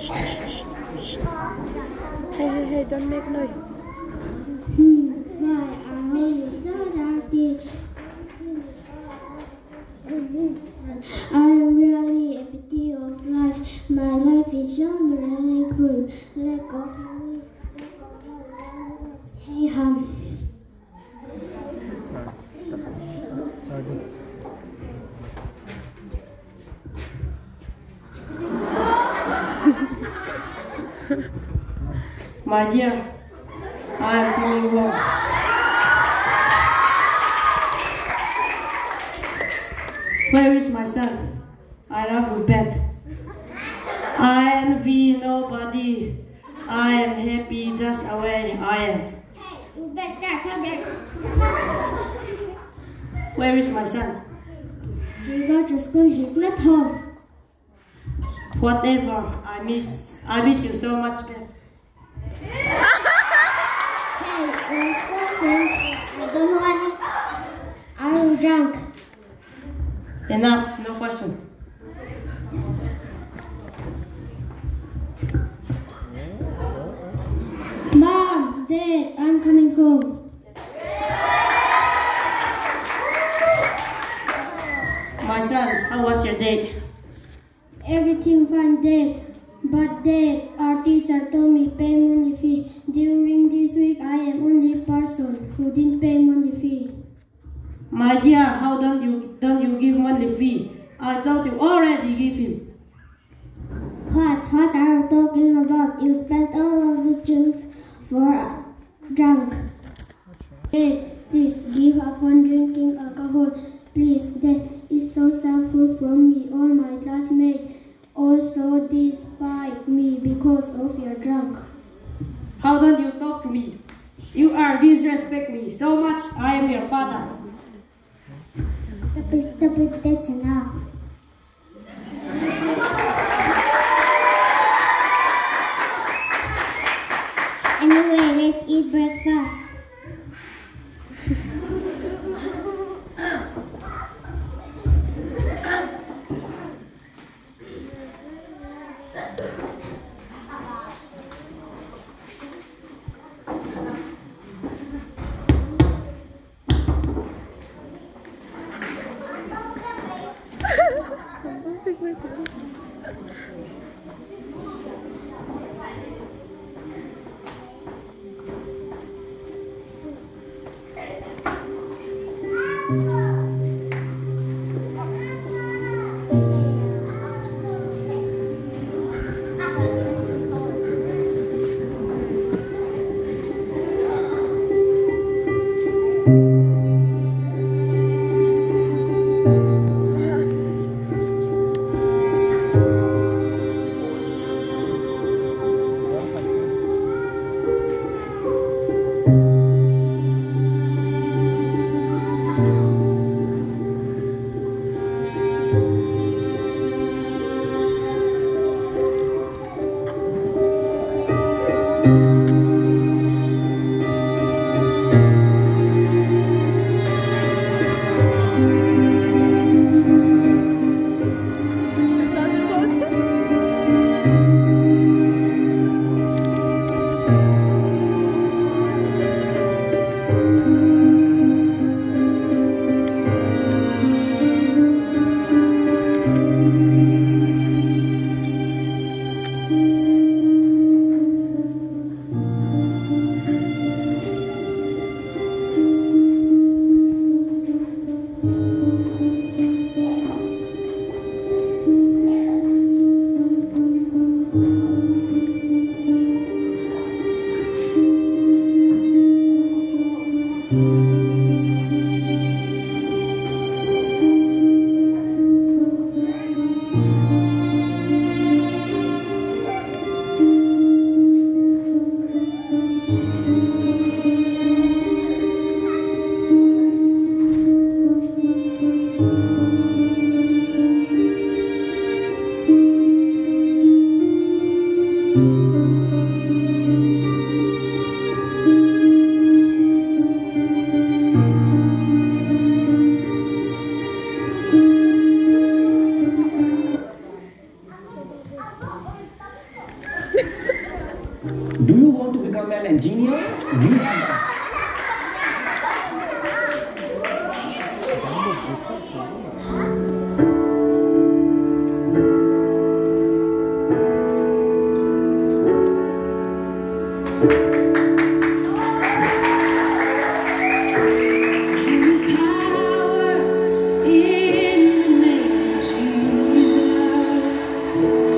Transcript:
Hey, don't make noise. Why are you so dirty? I am really a pity of life. My life is so really cool. Let go of me. Hey, Sorry. My dear, I am coming home. Where is my son? I love you bed. I envy nobody. I am happy just where I am. Hey, you better come there. Where is my son? He go to school. He's not home. Whatever. I miss you so much, Ben. Hey, you're so sad. I don't want. Are you drunk? Enough, no question. Mom, Dad, I'm coming home. My son, how was your day? Everything fine, Dad. But Dad, our teacher told me pay monthly fee. During this week, I am only person who didn't pay monthly fee. My dear, how don't you give monthly fee? I thought you already give him. What are you talking about? You spent all of the juice for drunk. Dad, please give up on drinking alcohol. Please, that is so selfless from me. All my classmates also despise me because of your drunk. How don't you talk to me? You are disrespect me so much. I am your father. Stop it, that's enough. Anyway, let's eat breakfast. Wait. Do you want to become an engineer? We have There is power in the name of Jesus.